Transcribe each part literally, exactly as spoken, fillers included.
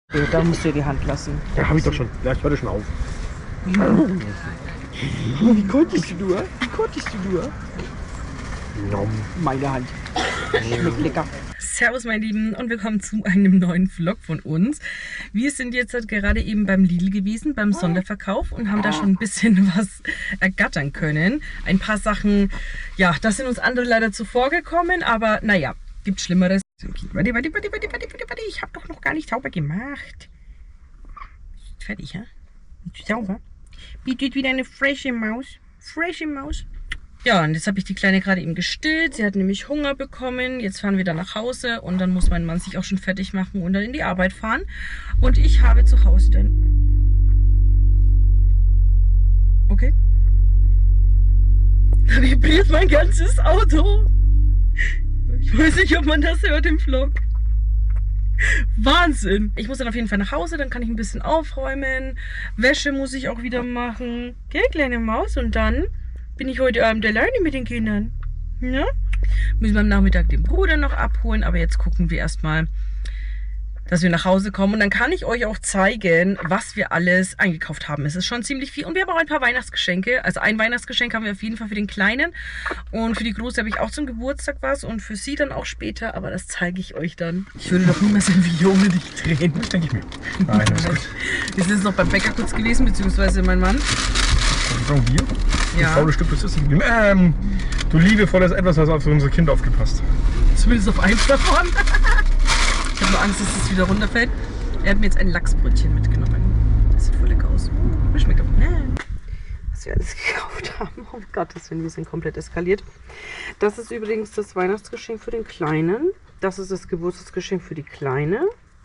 Okay, da musst du dir die Hand lassen. Ja, hab ich doch schon. Ja, ich höre schon auf. Wie konntest du nur? Wie konntest du nur? Nom. Meine Hand. Schmeckt lecker. Servus meine Lieben und willkommen zu einem neuen Vlog von uns. Wir sind jetzt halt gerade eben beim Lidl gewesen, beim Sonderverkauf und haben da schon ein bisschen was ergattern können. Ein paar Sachen, ja, da sind uns andere leider zuvor gekommen, aber naja, gibt Schlimmeres. Okay, warte, warte, warte, warte, warte, warte, ich habe doch noch gar nicht sauber gemacht. Ist fertig, ja? Ist sauber? Bietet wieder eine frische Maus. Frische Maus. Ja, und jetzt habe ich die Kleine gerade eben gestillt. Sie hat nämlich Hunger bekommen. Jetzt fahren wir dann nach Hause und dann muss mein Mann sich auch schon fertig machen und dann in die Arbeit fahren. Und ich habe zu Hause dann... Okay. Da vibriert mein ganzes Auto. Ich weiß nicht, ob man das hört im Vlog. Wahnsinn. Ich muss dann auf jeden Fall nach Hause, dann kann ich ein bisschen aufräumen. Wäsche muss ich auch wieder machen. Gell, kleine Maus? Und dann... bin ich heute Abend alleine mit den Kindern. Ja? Müssen wir am Nachmittag den Bruder noch abholen, aber jetzt gucken wir erstmal, dass wir nach Hause kommen. Und dann kann ich euch auch zeigen, was wir alles eingekauft haben. Es ist schon ziemlich viel und wir haben auch ein paar Weihnachtsgeschenke. Also ein Weihnachtsgeschenk haben wir auf jeden Fall für den Kleinen und für die Große habe ich auch zum Geburtstag was und für sie dann auch später, aber das zeige ich euch dann. Ich würde doch niemals ein Video ohne dich drehen. Das denke ich mir. Nein, das ist gut. Wir sind jetzt noch beim Bäcker kurz gewesen, beziehungsweise mein Mann. Sagen wir? Ja. Das faule Stück, das ist ein ähm, du liebevolles Etwas, was auf unser Kind aufgepasst. Zumindest auf eins davon. Ich habe nur Angst, dass es wieder runterfällt. Er hat mir jetzt ein Lachsbrötchen mitgenommen. Das sieht voll lecker aus. Das schmeckt aber. Was wir alles gekauft haben. Oh Gott, das wir sind komplett eskaliert. Das ist übrigens das Weihnachtsgeschenk für den Kleinen. Das ist das Geburtstagsgeschenk für die Kleine.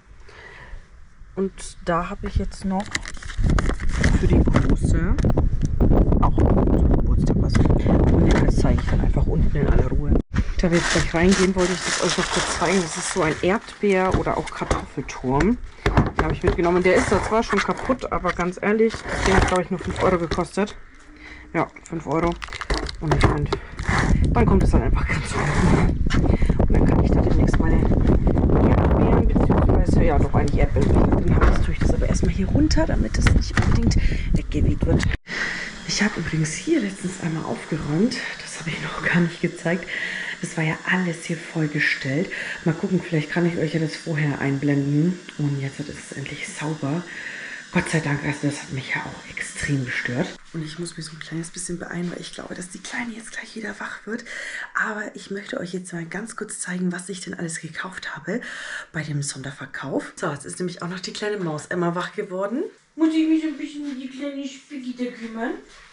Und da habe ich jetzt noch für die Große auch zum Geburtstag was. Und das zeige ich dann einfach unten in aller Ruhe. Da wir jetzt gleich reingehen, wollte ich das euch noch kurz zeigen. Das ist so ein Erdbeer- oder auch Kartoffelturm. Den habe ich mitgenommen. Der ist da zwar schon kaputt, aber ganz ehrlich, das Ding hat glaube ich nur fünf Euro gekostet. Ja, fünf Euro. Und ich finde, dann kommt es dann einfach ganz gut. Und dann kann ich da demnächst meine Erdbeeren, beziehungsweise, ja doch eigentlich Erdbeeren. Dann habe ich das, tue ich das aber erstmal hier runter, damit das nicht unbedingt weggeweht wird. Ich habe übrigens hier letztens einmal aufgeräumt. Das habe ich noch gar nicht gezeigt. Das war ja alles hier vollgestellt. Mal gucken, vielleicht kann ich euch ja das vorher einblenden. Und jetzt ist es endlich sauber. Gott sei Dank, also das hat mich ja auch extrem gestört. Und ich muss mich so ein kleines bisschen beeilen, weil ich glaube, dass die Kleine jetzt gleich wieder wach wird. Aber ich möchte euch jetzt mal ganz kurz zeigen, was ich denn alles gekauft habe bei dem Sonderverkauf. So, jetzt ist nämlich auch noch die kleine Maus Emma wach geworden. Muss ich mich ein bisschen um die kleine Spaghetti kümmern?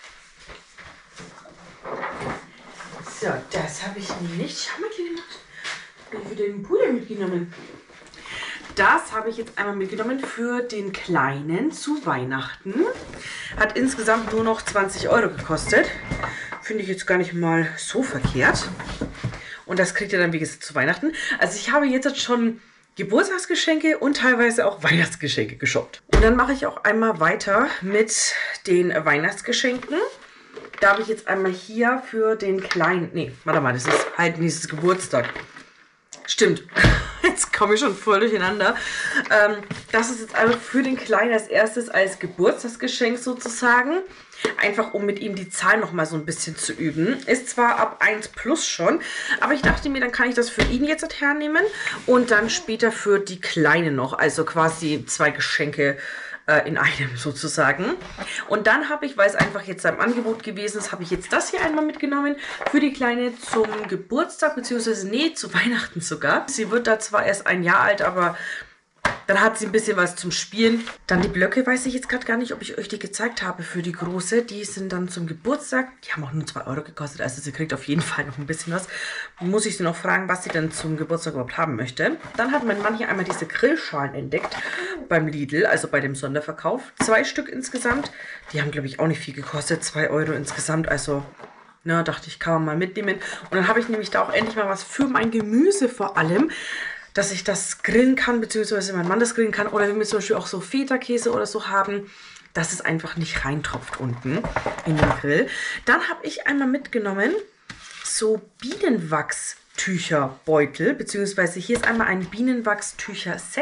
So, das habe ich nicht. Schau mal, kleine Maus. Ich habe wieder den Puder mitgenommen. Das habe ich jetzt einmal mitgenommen für den Kleinen zu Weihnachten. Hat insgesamt nur noch zwanzig Euro gekostet. Finde ich jetzt gar nicht mal so verkehrt. Und das kriegt ihr dann, wie gesagt, zu Weihnachten. Also ich habe jetzt schon Geburtstagsgeschenke und teilweise auch Weihnachtsgeschenke geshoppt. Und dann mache ich auch einmal weiter mit den Weihnachtsgeschenken. Da habe ich jetzt einmal hier für den Kleinen... Nee, warte mal, das ist halt dieses Geburtstag. Stimmt. Jetzt komme ich schon voll durcheinander. Ähm, das ist jetzt einmal für den Kleinen als erstes als Geburtstagsgeschenk sozusagen. Einfach um mit ihm die Zahl noch mal so ein bisschen zu üben. Ist zwar ab eins plus schon, aber ich dachte mir, dann kann ich das für ihn jetzt hernehmen und dann später für die Kleine noch. Also quasi zwei Geschenke äh, in einem sozusagen. Und dann habe ich, weil es einfach jetzt im Angebot gewesen ist, habe ich jetzt das hier einmal mitgenommen für die Kleine zum Geburtstag, beziehungsweise nee, zu Weihnachten sogar. Sie wird da zwar erst ein Jahr alt, aber dann hat sie ein bisschen was zum Spielen. Dann die Blöcke, weiß ich jetzt gerade gar nicht, ob ich euch die gezeigt habe für die Große. Die sind dann zum Geburtstag. Die haben auch nur zwei Euro gekostet, also sie kriegt auf jeden Fall noch ein bisschen was. Muss ich sie noch fragen, was sie denn zum Geburtstag überhaupt haben möchte. Dann hat mein Mann hier einmal diese Grillschalen entdeckt beim Lidl, also bei dem Sonderverkauf. Zwei Stück insgesamt. Die haben, glaube ich, auch nicht viel gekostet. Zwei Euro insgesamt, also... Na, dachte ich, kann man mal mitnehmen. Und dann habe ich nämlich da auch endlich mal was für mein Gemüse vor allem, dass ich das grillen kann, beziehungsweise mein Mann das grillen kann. Oder wenn wir zum Beispiel auch so Feta-Käse oder so haben, dass es einfach nicht reintropft unten in den Grill. Dann habe ich einmal mitgenommen so Bienenwachstücherbeutel, beziehungsweise hier ist einmal ein Bienenwachstücher-Set.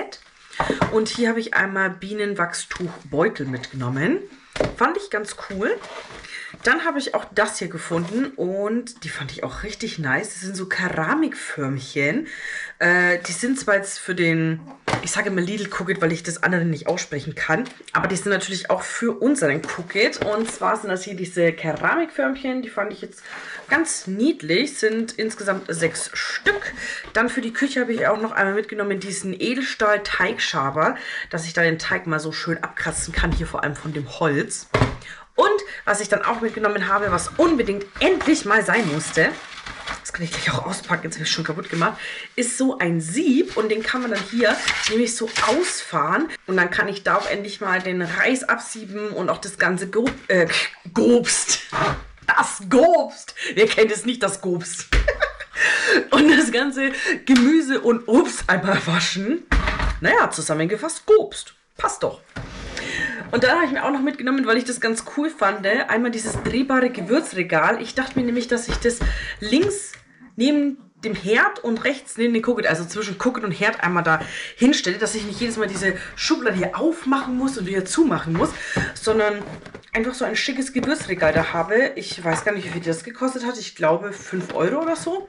Und hier habe ich einmal Bienenwachstuchbeutel mitgenommen. Fand ich ganz cool. Dann habe ich auch das hier gefunden und die fand ich auch richtig nice. Das sind so Keramikförmchen. Äh, die sind zwar jetzt für den, ich sage immer Lidl Cookit, weil ich das andere nicht aussprechen kann. Aber die sind natürlich auch für unseren Cookit. Und zwar sind das hier diese Keramikförmchen. Die fand ich jetzt ganz niedlich. Sind insgesamt sechs Stück. Dann für die Küche habe ich auch noch einmal mitgenommen diesen Edelstahl-Teigschaber, dass ich da den Teig mal so schön abkratzen kann. Hier vor allem von dem Holz. Und was ich dann auch mitgenommen habe, was unbedingt endlich mal sein musste, das kann ich gleich auch auspacken, jetzt habe ich schon kaputt gemacht, ist so ein Sieb und den kann man dann hier nämlich so ausfahren und dann kann ich da auch endlich mal den Reis absieben und auch das ganze Go äh, Gobst. Das Gobst. Wer kennt es nicht, das Gobst? Und das ganze Gemüse und Obst einmal waschen. Naja, zusammengefasst Gobst. Passt doch. Und dann habe ich mir auch noch mitgenommen, weil ich das ganz cool fand, einmal dieses drehbare Gewürzregal. Ich dachte mir nämlich, dass ich das links neben dem Herd und rechts neben den Cookit, also zwischen Cookit und Herd einmal da hinstelle, dass ich nicht jedes Mal diese Schublade hier aufmachen muss und wieder zumachen muss, sondern einfach so ein schickes Gewürzregal da habe. Ich weiß gar nicht, wie viel das gekostet hat. Ich glaube fünf Euro oder so.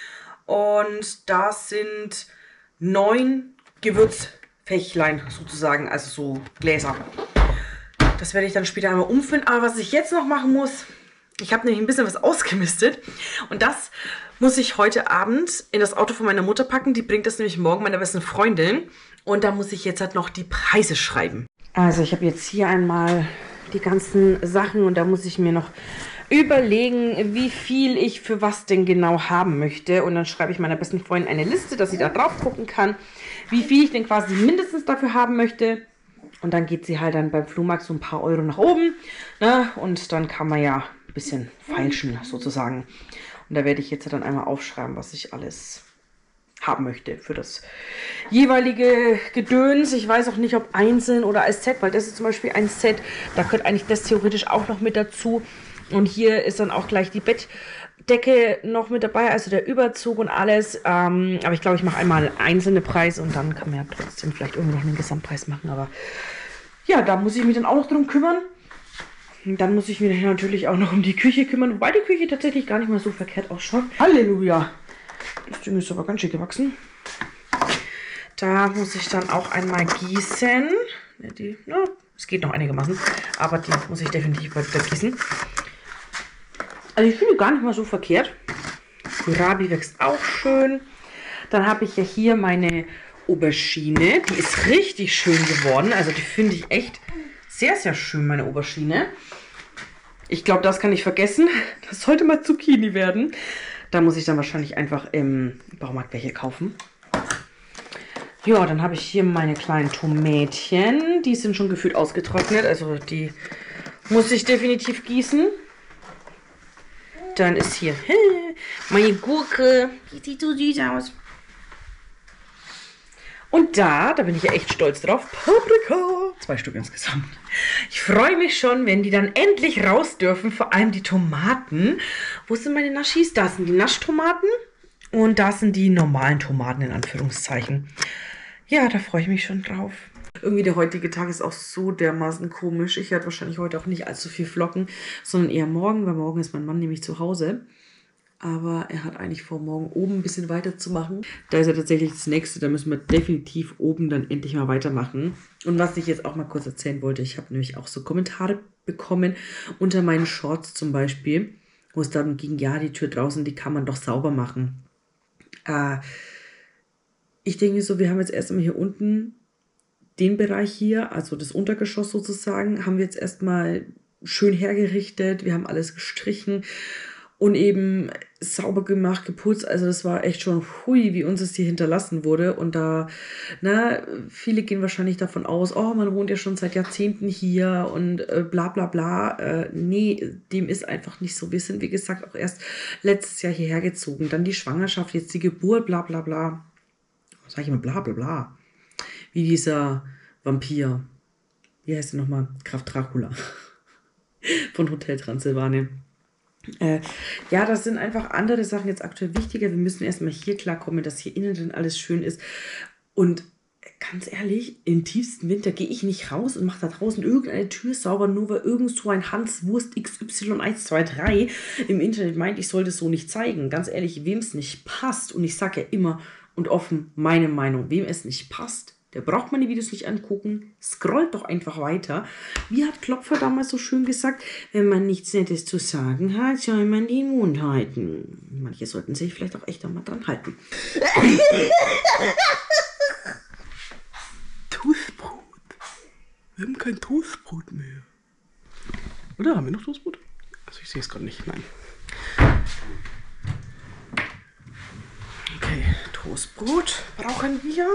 Und da sind neun Gewürzfächlein sozusagen, also so Gläser. Das werde ich dann später einmal umfüllen. Aber was ich jetzt noch machen muss, ich habe nämlich ein bisschen was ausgemistet. Und das muss ich heute Abend in das Auto von meiner Mutter packen. Die bringt das nämlich morgen meiner besten Freundin. Und da muss ich jetzt halt noch die Preise schreiben. Also ich habe jetzt hier einmal die ganzen Sachen. Und da muss ich mir noch überlegen, wie viel ich für was denn genau haben möchte. Und dann schreibe ich meiner besten Freundin eine Liste, dass sie da drauf gucken kann, wie viel ich denn quasi mindestens dafür haben möchte. Und dann geht sie halt dann beim Flohmarkt so ein paar Euro nach oben. Ne? Und dann kann man ja ein bisschen feilschen sozusagen. Und da werde ich jetzt dann einmal aufschreiben, was ich alles haben möchte für das jeweilige Gedöns. Ich weiß auch nicht, ob einzeln oder als Set, weil das ist zum Beispiel ein Set. Da gehört eigentlich das theoretisch auch noch mit dazu. Und hier ist dann auch gleich die Bettdecke noch mit dabei, also der Überzug und alles. Ähm, aber ich glaube, ich mache einmal einzelne Preise und dann kann man ja trotzdem vielleicht irgendwie noch einen Gesamtpreis machen. Aber ja, da muss ich mich dann auch noch drum kümmern. Und dann muss ich mich natürlich auch noch um die Küche kümmern, wobei die Küche tatsächlich gar nicht mal so verkehrt ausschaut. Halleluja! Das Ding ist aber ganz schick gewachsen. Da muss ich dann auch einmal gießen. Die, na, es geht noch einigermaßen, aber die muss ich definitiv wieder gießen. Also ich finde gar nicht mal so verkehrt. Kohlrabi wächst auch schön. Dann habe ich ja hier meine Aubergine. Die ist richtig schön geworden. Also die finde ich echt sehr, sehr schön, meine Aubergine. Ich glaube, das kann ich vergessen. Das sollte mal Zucchini werden. Da muss ich dann wahrscheinlich einfach im Baumarkt welche kaufen. Ja, dann habe ich hier meine kleinen Tomätchen. Die sind schon gefühlt ausgetrocknet. Also die muss ich definitiv gießen. Dann ist hier meine Gurke. Die sieht so süß aus. Und da, da bin ich ja echt stolz drauf, Paprika. Zwei Stück insgesamt. Ich freue mich schon, wenn die dann endlich raus dürfen. Vor allem die Tomaten. Wo sind meine Naschis? Da sind die Naschtomaten. Und da sind die normalen Tomaten in Anführungszeichen. Ja, da freue ich mich schon drauf. Irgendwie der heutige Tag ist auch so dermaßen komisch. Ich werde wahrscheinlich heute auch nicht allzu viel vloggen, sondern eher morgen, weil morgen ist mein Mann nämlich zu Hause. Aber er hat eigentlich vor, morgen oben ein bisschen weiterzumachen. Da ist ja tatsächlich das nächste, da müssen wir definitiv oben dann endlich mal weitermachen. Und was ich jetzt auch mal kurz erzählen wollte, ich habe nämlich auch so Kommentare bekommen unter meinen Shorts zum Beispiel, wo es darum ging, ja, die Tür draußen, die kann man doch sauber machen. Äh, ich denke so, wir haben jetzt erst einmal hier unten den Bereich hier, also das Untergeschoss sozusagen, haben wir jetzt erstmal schön hergerichtet. Wir haben alles gestrichen und eben sauber gemacht, geputzt. Also das war echt schon hui, wie uns es hier hinterlassen wurde. Und da, na, viele gehen wahrscheinlich davon aus, oh, man wohnt ja schon seit Jahrzehnten hier und äh, bla bla bla. Äh, nee, dem ist einfach nicht so. Wir sind, wie gesagt, auch erst letztes Jahr hierher gezogen. Dann die Schwangerschaft, jetzt die Geburt, bla bla bla. Sag ich immer bla bla bla. Wie dieser Vampir. Wie heißt der nochmal? Graf Dracula. Von Hotel Transsilvanien. Äh, ja, das sind einfach andere Sachen jetzt aktuell wichtiger. Wir müssen erstmal hier klarkommen, dass hier innen drin alles schön ist. Und ganz ehrlich, im tiefsten Winter gehe ich nicht raus und mache da draußen irgendeine Tür sauber, nur weil irgend so ein Hans Wurst X Y eins zwei drei im Internet meint, ich soll das so nicht zeigen. Ganz ehrlich, wem es nicht passt, und ich sage ja immer und offen meine Meinung, wem es nicht passt, der braucht meine Videos nicht angucken, scrollt doch einfach weiter. Wie hat Klopfer damals so schön gesagt, wenn man nichts Nettes zu sagen hat, soll man den Mund halten. Manche sollten sich vielleicht auch echt einmal dran halten. Toastbrot. Wir haben kein Toastbrot mehr. Oder haben wir noch Toastbrot? Also ich sehe es gerade nicht, nein. Okay, Toastbrot brauchen wir.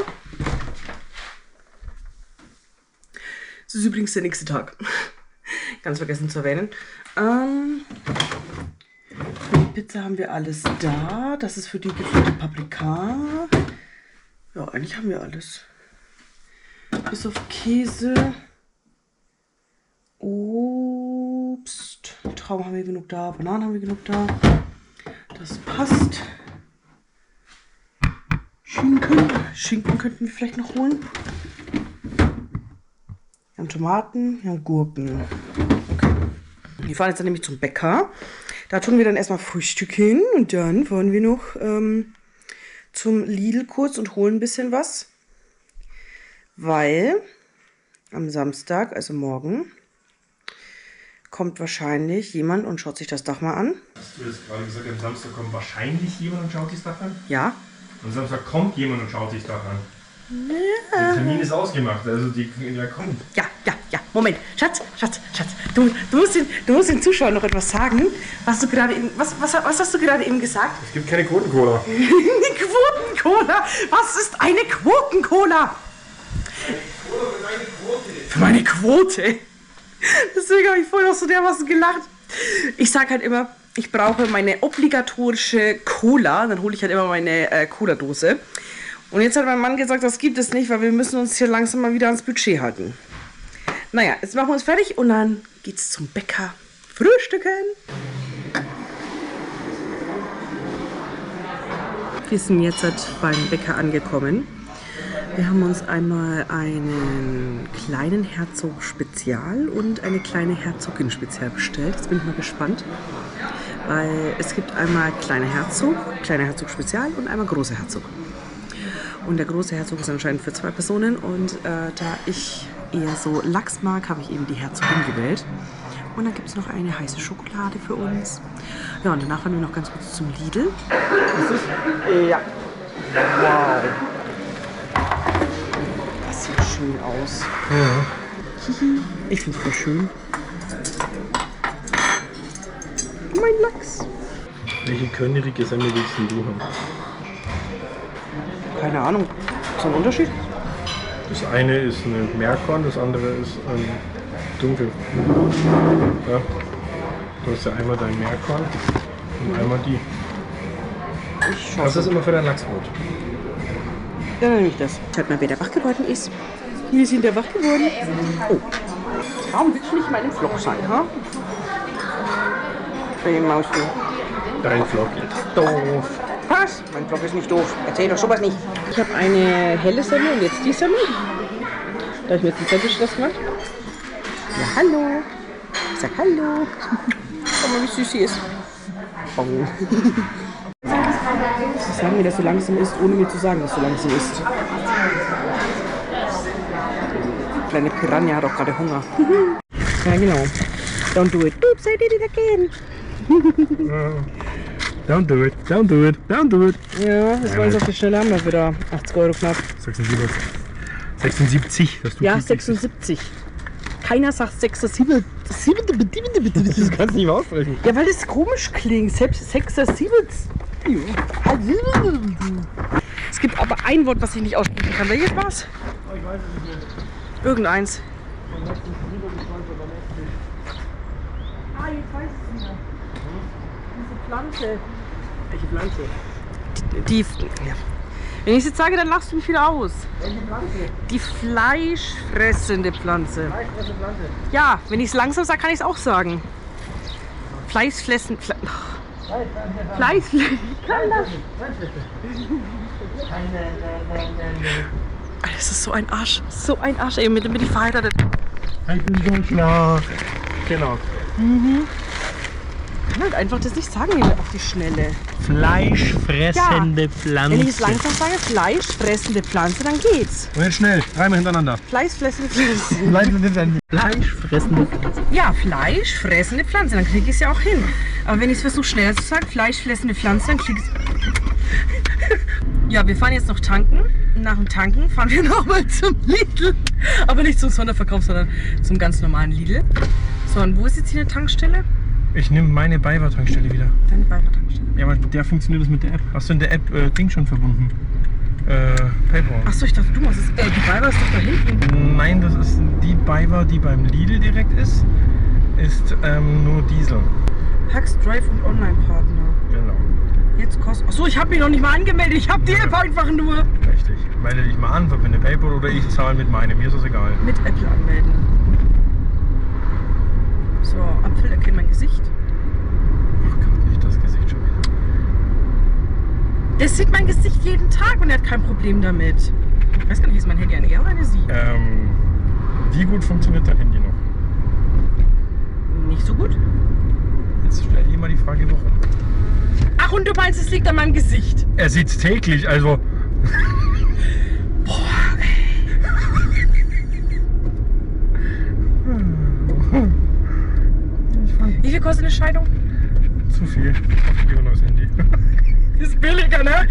Das ist übrigens der nächste Tag. Ganz vergessen zu erwähnen. Ähm, für die Pizza haben wir alles da. Das ist für die gefüllte Paprika. Ja, eigentlich haben wir alles. Bis auf Käse. Obst. Trauben haben wir genug da. Bananen haben wir genug da. Das passt. Schinken. Schinken könnten wir vielleicht noch holen. Wir haben Tomaten, wir haben Gurken. Okay. Wir fahren jetzt dann nämlich zum Bäcker. Da tun wir dann erstmal Frühstück hin und dann fahren wir noch ähm, zum Lidl kurz und holen ein bisschen was. Weil am Samstag, also morgen, kommt wahrscheinlich jemand und schaut sich das Dach mal an. Hast du jetzt gerade gesagt, am Samstag kommt wahrscheinlich jemand und schaut sich das Dach an? Ja. Am Samstag kommt jemand und schaut sich das Dach an. Ja. Der Termin ist ausgemacht, also die, der kommt. Ja, ja, ja. Moment. Schatz, Schatz, Schatz. Du, du, musst den, du musst den Zuschauern noch etwas sagen. Was, du gerade eben, was, was, was hast du gerade eben gesagt? Es gibt keine Quoten-Cola. Eine Quoten-Cola? Was ist eine Quoten-Cola? Für meine Quote. Deswegen habe ich vorhin noch so dermaßen gelacht. Ich sage halt immer, ich brauche meine obligatorische Cola. Dann hole ich halt immer meine äh, Cola-Dose. Und jetzt hat mein Mann gesagt, das gibt es nicht, weil wir müssen uns hier langsam mal wieder ans Budget halten. Naja, jetzt machen wir uns fertig und dann geht's zum Bäcker frühstücken. Wir sind jetzt beim Bäcker angekommen. Wir haben uns einmal einen kleinen Herzog Spezial und eine kleine Herzogin Spezial bestellt. Jetzt bin ich mal gespannt, weil es gibt einmal kleiner Herzog, kleiner Herzog Spezial und einmal großer Herzog. Und der große Herzog ist anscheinend für zwei Personen und äh, da ich eher so Lachs mag, habe ich eben die Herzogin gewählt. Und dann gibt es noch eine heiße Schokolade für uns. Ja, und danach fahren wir noch ganz kurz zum Lidl. Das ist, ja. Wow. Das sieht schön aus. Ja. Ich finde es voll schön. Mein Lachs. Welche körnige Semmel willst denn du haben? Keine Ahnung. Ist ein Unterschied? Das eine ist eine Meerkorn, das andere ist ähm, dunkel. Ja. Du hast ja einmal dein Meerkorn und einmal die. Ich schaue. Was ist immer für dein Lachsbrot? Dann nehme ich das. Schaut mal, wer da wach geworden ist. Wir sind da wach geworden. Oh. Warum willst du nicht mal im Vlog sein, ha? Hey, Mausi. Dein Vlog ist doof. Was? Mein Vlog ist nicht doof. Erzähl doch sowas nicht. Ich habe eine helle Semmel und jetzt die Semmel. Da habe ich mir jetzt ein Zettelschloss gemacht. Ja, hallo. Ich sag hallo. Schau mal, wie süß sie ist. Oh. Sie sagen mir, dass du langsam isst, ohne mir zu sagen, dass du langsam isst. Kleine Piranha hat auch gerade Hunger. Ja, genau. Don't do it. Oops, I did it again. Don't do it, don't do it, don't do it. Ja, das war jetzt auf die Schnelle haben wir wieder achtzig Euro knapp. sechsundsiebzig. sechsundsiebzig, dass du Ja, kriegst. sechsundsiebzig. Keiner sagt sechsundsiebzig. Das kannst du nicht mehr aussprechen. Ja, weil das komisch klingt. Selbst sechsundsiebzig. Es gibt aber ein Wort, was ich nicht aussprechen kann. Welches war's? Ich weiß es nicht mehr. Irgendeins. Ah, jetzt weiß ich es wieder. Diese Pflanze. Welche Pflanze? Die, die ja. Wenn ich es jetzt sage, dann lachst du mich wieder aus. Welche Pflanze? Die fleischfressende Pflanze. Fleischfressende Pflanze. Ja, wenn ich es langsam sage, kann ich es auch sagen. Fleischfressen. Fle Fleischfressen. Ich kann das. Das ist so ein Arsch. So ein Arsch, ey. Mit dem bin ich verheiratet. Ich bin so klar. Genau. Mhm. Ich kann halt einfach das nicht sagen hier auf die Schnelle. Fleischfressende Pflanze. Wenn ich es langsam sage, fleischfressende Pflanze, dann geht's. Und jetzt schnell, dreimal hintereinander. Fleischfressende Pflanze. Fleischfressende Pflanze. Ja, fleischfressende Pflanze, dann kriege ich es ja auch hin. Aber wenn ich es versuche schneller zu sagen, fleischfressende Pflanze, dann kriege ich es. Ja, wir fahren jetzt noch tanken. Nach dem Tanken fahren wir nochmal zum Lidl. Aber nicht zum Sonderverkauf, sondern zum ganz normalen Lidl. So, und wo ist jetzt hier eine Tankstelle? Ich nehme meine Bayer-Tankstelle wieder. Deine Bayer-Tankstelle. Ja, aber der funktioniert das mit der App. Hast du in der App äh, Ding schon verbunden? Äh, PayPal. Achso, ich dachte, du machst es. Äh, die Bayer ist doch da hinten. Nein, das ist die Bayer, die beim Lidl direkt ist. Ist ähm, nur Diesel. Pax Drive und Online-Partner. Genau. Jetzt kostet. Achso, ich habe mich noch nicht mal angemeldet. Ich habe die App einfach nur. Richtig. Melde dich mal an, verbinde PayPal oder ich zahle mit meinem. Mir ist das egal. Mit Apple anmelden. So, Apfel erkennt mein Gesicht. Ach Gott, nicht das Gesicht schon wieder. Der sieht mein Gesicht jeden Tag und er hat kein Problem damit. Ich weiß gar nicht, ist mein Handy eine er oder eine sie? Ähm, wie gut funktioniert dein Handy noch? Nicht so gut. Jetzt stell dir mal die Frage, warum. Ach, und du meinst, es liegt an meinem Gesicht? Er sieht's täglich, also. Boah, ey. Wie viel kostet eine Scheidung? Zu viel. Auf lieber neues Handy. Ist billiger, ne?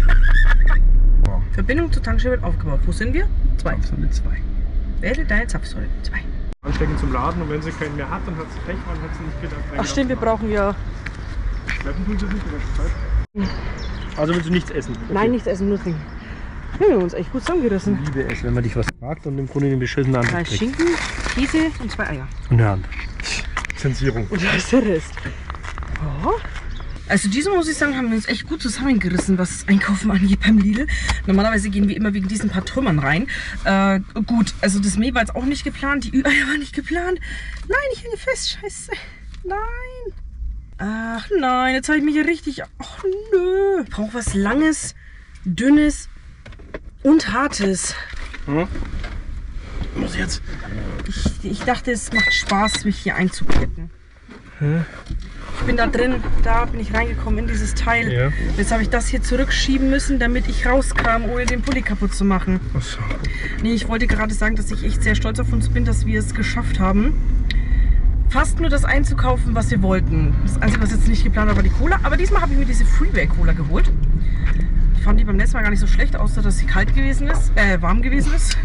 Boah. Verbindung zur Tankstelle wird aufgebaut. Wo sind wir? Zwei. Zapfsäule zwei. Wähle deine Zapfsäule. Zwei. Anstecken zum Laden und wenn sie keinen mehr hat, dann hat sie Pech, weil hat sie nicht gedacht. Ach stimmt, wir brauchen ja... Schleppen tun sie nicht in der Zeit. Also willst du nichts essen? Okay. Nein, nichts essen, nur trinken. Wir haben uns echt gut zusammengerissen. Ich liebe es, wenn man dich was fragt und im Grunde den beschissenen Drei Antwort kriegt. Schinken, Käse und zwei Eier. Und eine Hand. Zensierung. Und da ist der Rest. Ja. Also diesmal muss ich sagen, haben wir uns echt gut zusammengerissen, was das Einkaufen angeht beim Lidl. Normalerweise gehen wir immer wegen diesen paar Trümmern rein. Äh, gut, also das Mehl war jetzt auch nicht geplant, die Ü-Eier waren nicht geplant. Nein, ich hänge fest, scheiße. Nein. Ach nein, jetzt habe ich mich hier richtig... Ach nö. Ich brauche was Langes, Dünnes und Hartes. Hm? Muss jetzt? Ich, ich dachte, es macht Spaß, mich hier einzuketten. Hä? Ich bin da drin, da bin ich reingekommen in dieses Teil. Ja. Jetzt habe ich das hier zurückschieben müssen, damit ich rauskam, ohne den Pulli kaputt zu machen. Ach so. Nee, ich wollte gerade sagen, dass ich echt sehr stolz auf uns bin, dass wir es geschafft haben, fast nur das einzukaufen, was wir wollten. Das Einzige, was jetzt nicht geplant war, war die Cola. Aber diesmal habe ich mir diese Freeway-Cola geholt. Ich fand die beim letzten Mal gar nicht so schlecht, außer dass sie kalt gewesen ist, äh, warm gewesen ist.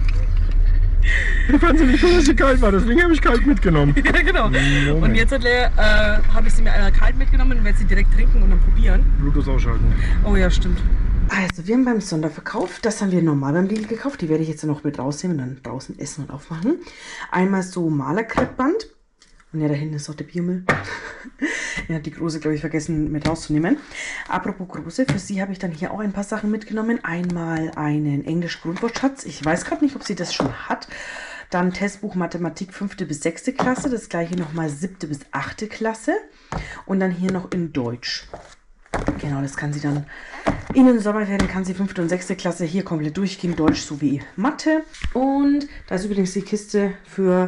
Ich fand sie nicht so, dass sie kalt war, deswegen habe ich kalt mitgenommen. Ja, genau. Moment. Und jetzt äh, habe ich sie mir einmal kalt mitgenommen und werde sie direkt trinken und dann probieren. Bluetooth ausschalten. Oh ja, stimmt. Also, wir haben beim Sonderverkauf, das haben wir normal beim Lidl gekauft. Die werde ich jetzt noch mit rausnehmen und dann draußen essen und aufmachen. Einmal so Malerkreppband. Und ja, da hinten ist auch der Biomüll. Ja, die große, glaube ich, vergessen mit rauszunehmen. Apropos große, für sie habe ich dann hier auch ein paar Sachen mitgenommen. Einmal einen Englisch-Grundwortschatz. Ich weiß gerade nicht, ob sie das schon hat. Dann Testbuch Mathematik fünfte bis sechste Klasse. Das gleiche nochmal siebte bis achte Klasse. Und dann hier noch in Deutsch. Genau, das kann sie dann in den Sommerferien, kann sie fünfte und sechste Klasse hier komplett durchgehen. Deutsch sowie Mathe. Und da ist übrigens die Kiste für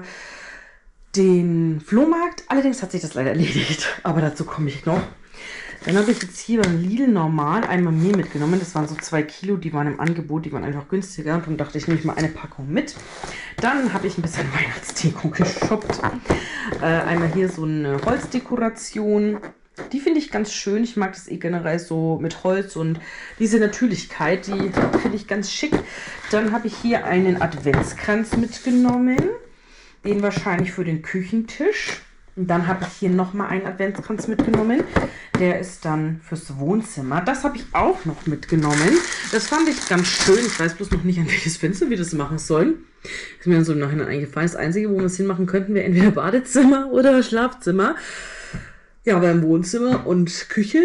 den Flohmarkt. Allerdings hat sich das leider erledigt, aber dazu komme ich noch. Dann habe ich jetzt hier beim Lidl normal einmal Mehl mitgenommen. Das waren so zwei Kilo, die waren im Angebot, die waren einfach günstiger. Und darum dachte ich, nehme ich mal eine Packung mit. Dann habe ich ein bisschen Weihnachtsdeko geshoppt. Äh, einmal hier so eine Holzdekoration. Die finde ich ganz schön. Ich mag das eh generell so mit Holz und diese Natürlichkeit, die finde ich ganz schick. Dann habe ich hier einen Adventskranz mitgenommen. Den wahrscheinlich für den Küchentisch. Und dann habe ich hier nochmal einen Adventskranz mitgenommen. Der ist dann fürs Wohnzimmer. Das habe ich auch noch mitgenommen. Das fand ich ganz schön. Ich weiß bloß noch nicht, an welches Fenster wir das machen sollen. Ist mir dann so im Nachhinein eingefallen. Das Einzige, wo wir es hinmachen könnten, wäre entweder Badezimmer oder Schlafzimmer. Ja, aber im Wohnzimmer und Küche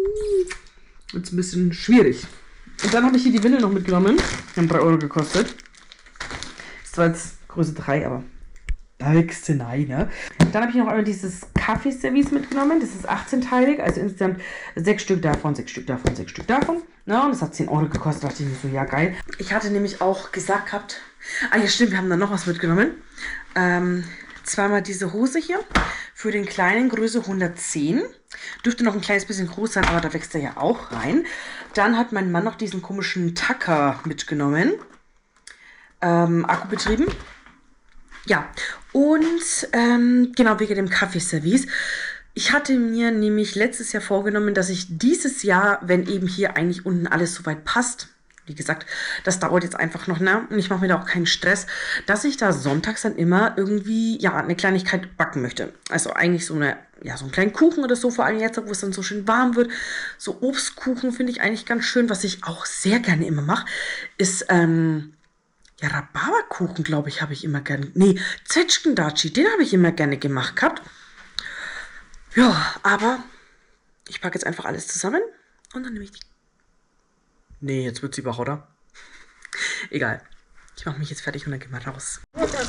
wird es ein bisschen schwierig. Und dann habe ich hier die Windel noch mitgenommen. Die haben drei Euro gekostet. Das war jetzt Größe drei, aber da wächst nein, ne? Dann habe ich noch einmal dieses Kaffeeservice mitgenommen. Das ist achtzehnteilig, also insgesamt sechs Stück davon, sechs Stück davon, sechs Stück davon. Na, und es hat zehn Euro gekostet. Da dachte ich mir so, ja geil. Ich hatte nämlich auch gesagt gehabt, ah ja stimmt, wir haben dann noch was mitgenommen. Ähm, zweimal diese Hose hier für den kleinen, Größe hundertzehn. Dürfte noch ein kleines bisschen groß sein, aber da wächst er ja auch rein. Dann hat mein Mann noch diesen komischen Tacker mitgenommen. Ähm, Akku betrieben. Ja, und ähm, genau wegen dem Kaffeeservice. Ich hatte mir nämlich letztes Jahr vorgenommen, dass ich dieses Jahr, wenn eben hier eigentlich unten alles soweit passt, wie gesagt, das dauert jetzt einfach noch, ne? Und ich mache mir da auch keinen Stress, dass ich da sonntags dann immer irgendwie, ja, eine Kleinigkeit backen möchte. Also eigentlich so eine, ja, so einen kleinen Kuchen oder so, vor allem jetzt, wo es dann so schön warm wird. So Obstkuchen finde ich eigentlich ganz schön. Was ich auch sehr gerne immer mache, ist, ähm, ja, Rhabarberkuchen, glaube ich, habe ich immer gerne, nee, Zwetschgendatschi, den habe ich immer gerne gemacht gehabt. Ja, aber ich packe jetzt einfach alles zusammen und dann nehme ich die... Nee, jetzt wird sie wach, oder? Egal. Ich mache mich jetzt fertig und dann gehen wir raus.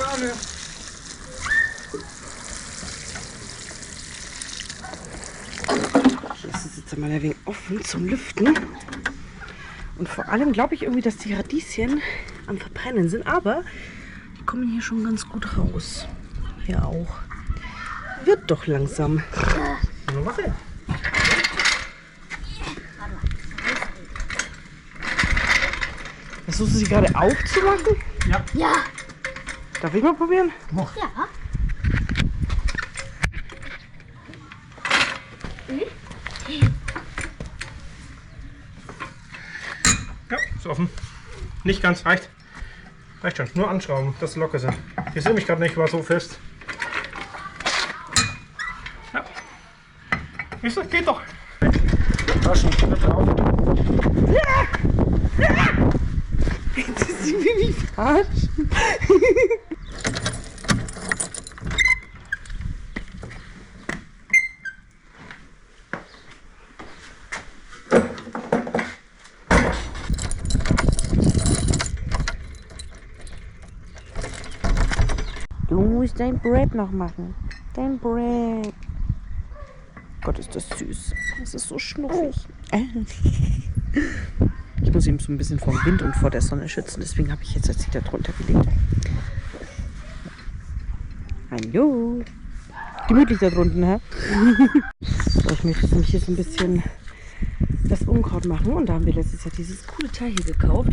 Hier ist es jetzt einmal ein wenig offen zum Lüften. Und vor allem glaube ich irgendwie, dass die Radieschen am Verbrennen sind. Aber die kommen hier schon ganz gut raus. Hier auch. Wird doch langsam. Na, warte. Versuchst du sie gerade aufzumachen? Ja. Ja. Darf ich mal probieren? Ja. Ja, ist offen. Nicht ganz, reicht. Reicht schon. Nur anschrauben, dass sie locker sind. Ich sehe mich gerade nicht, war so fest. Ja. Ich sag, geht doch. Taschen, drauf. Das ist wie mich verarschen. Du musst dein Bread noch machen. Dein Bread. Gott, ist das süß. Das ist so schnuffig. Ich muss ihn so ein bisschen vom Wind und vor der Sonne schützen. Deswegen habe ich jetzt das Lied drunter gelegt. Hallo. Gemütlich da drunten, hä? So, ich möchte jetzt nämlich hier so ein bisschen das Unkraut machen. Und da haben wir letztes Jahr dieses coole Teil hier gekauft.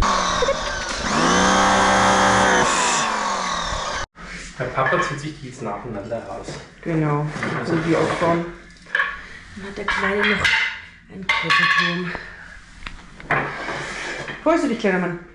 Der Papa zieht sich die jetzt nacheinander raus. Genau, so wie aufbauen. Dann hat der Kleine noch einen Kletterturm. Freust du dich, kleiner Mann?